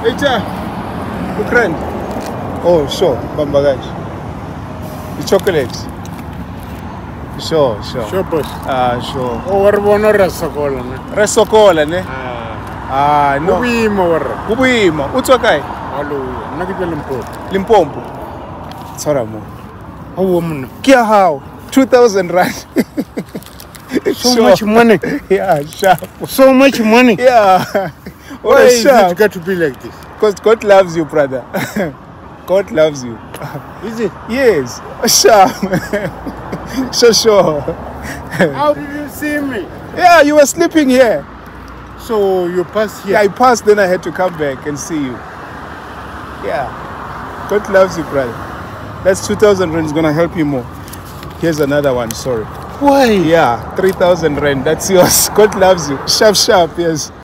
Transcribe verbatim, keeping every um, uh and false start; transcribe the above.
Echa, Ukraine. Oh, sure, Bambagaj. The chocolates. Sure, sure. Sure, boss. Ah, sure. Oh, we're going to Rasakola. Resokola, ne? Ah, Ah, no. Ubimo, we're. Kubuimo. Utsokai? Hallelujah. Nakita Limpopo. Limpopo. Soramo. How woman? Kia how? Two thousand rand. So Sure. much money. Yeah, sharp. So much money. Yeah. Why What a is it sharp. got to be like this? Because God loves you, brother. God loves you. Is it? Yes. Sharp. Sure, sure. How did you see me? Yeah, you were sleeping here. So you passed here. Yeah, I passed, then I had to come back and see you. Yeah. God loves you, brother. That's two thousand rand is going to help you more. Here's another one, sorry. Why? Yeah, three thousand rand. That's yours. God loves you. Sharp, sharp, yes.